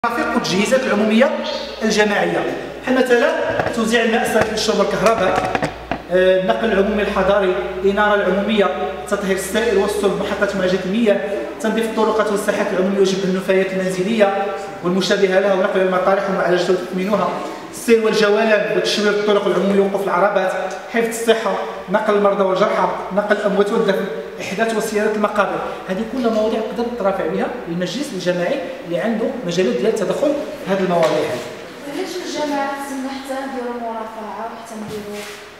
المرافق والتجهيزات العموميه الجماعيه، بحال مثلا توزيع الماء الصالح للشرب والكهرباء، النقل العمومي الحضاري، الاناره العموميه، تطهير السائل والصلب، محطات معالجه المياه، تنظيف الطرقات والساحات العموميه وجبر النفايات المنزليه والمشابهه لها ونقل المطارح ومعالجتها وتثمينها، السير والجولان وتشوير الطرق العموميه ووقوف العربات، حفظ الصحه، نقل المرضى والجرحى، نقل الاموات والدفن، احداث وصيانه المقابر. هذه كلها مواضيع تقدر ترافع بها المجلس الجماعي اللي عنده مجالات ديال التدخل في هذه المواضيع هذه. علاش الجماعه خصنا حتى نديروا مرافعه وحتى نديروا